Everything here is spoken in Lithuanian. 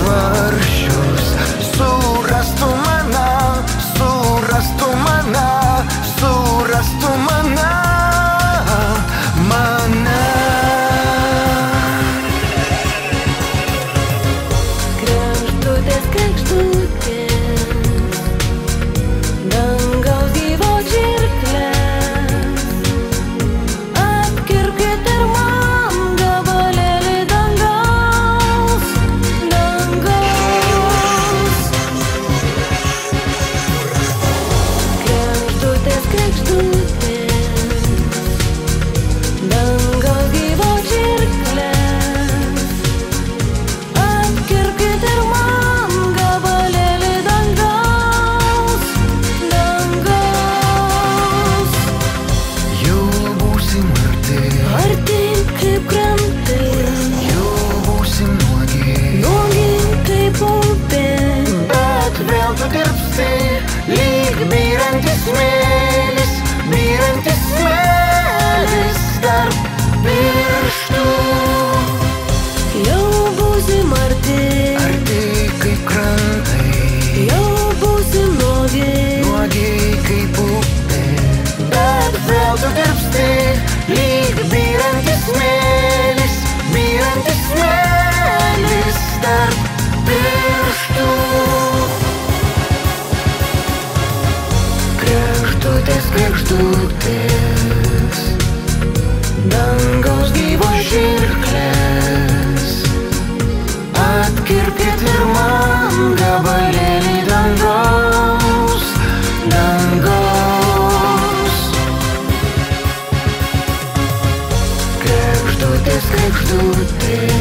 svarsčius, surastų mane, surastų mane, surastų mane, mane. Kregždutės, kregždutės, dangaus gyvos žirklės, atkirpkit ir man gabalėlį dangaus, dangaus. Kregždutės, kregždutės, dangaus gyvos žirklės, atkirpkit ir man gabalėlį dangaus, dangaus. Jau būsim arti, Arti kaip krantai, jau būsim nuogi, nuogi kaip upė, bet vėl tu tirpsti, lyg byrantis smėlis, byrantis smėlis tarp pirštų. jau būsim arti, Arti kaip krantai, jau būsim nuogi, nuogi kaip upė, bet vėl tu tirpsti, lyg byrantis smėlis, byrantis smėlis tarp pirštų. Kregždutės, kregždutės, dangaus gyvos žirklės, atkirpkit ir man gabalėlį dangaus, dangaus. Kregždutės, kregždutės,